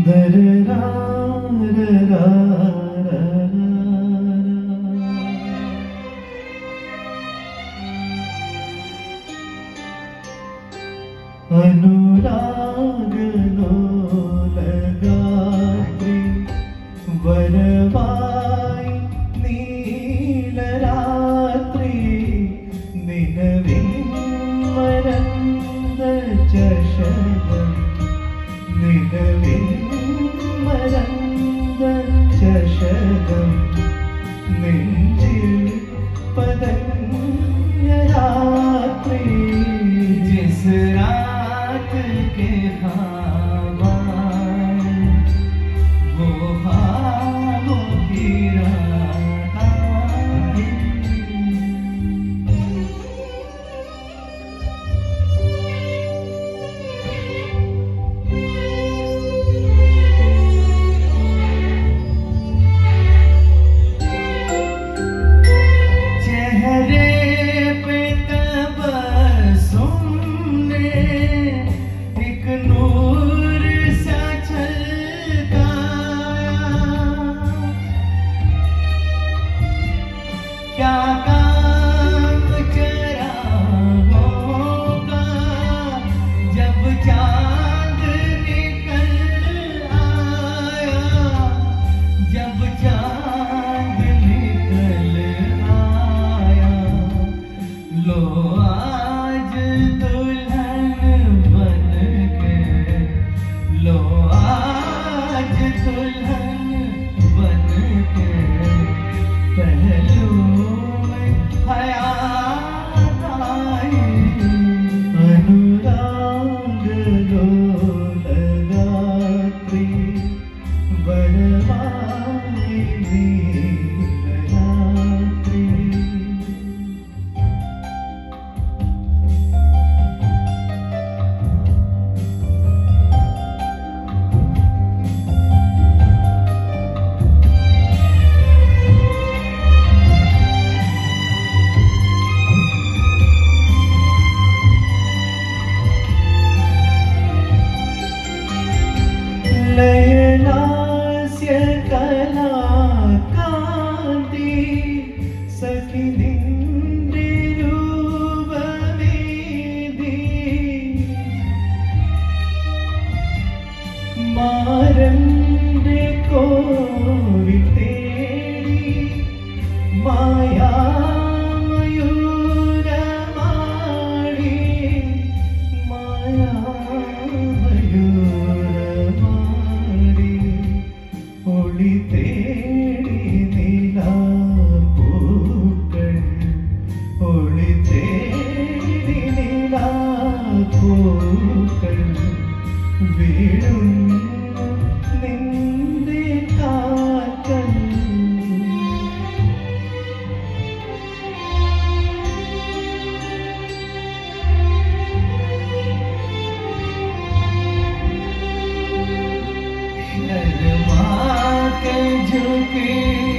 അനുരാഗലോലഗാത്രി വരവായി നീലരാത്രി നിലവിൻ മരന്ത ചഷകം നിലവിൻ മരന്ത ചഷകം നെഞ്ചിൽ പതഞ്ഞ രാത്രി जिस रात के ख्वाब वो ख्वाबों की रात आई। चेहरे पे तबस्सुम एक नूर सा छलकाया, क्या काम चरागों का जब चांद निकल आया, जब चांद निकल आया। लो आज लो आज दुल्हन बन के पहलू में हयात आई। अनुरागलोलगात्रि वरवाई नीलरात्रि। ലയലാസ്യ കലാകാന്തി സഖി നിന്റെ രൂപമേതി മാരന്റെ കോവിൽ തേടി മായാമയൂരമാടി മായാമയൂരമാടി ഒളി തേടി നിലാപ്പൂക്കൾ ഒളി തേടി നിലാപ്പൂക്കൾ വീഴുന്നു നിന്റെ കാൽക്കൽ. शर्मा के झुके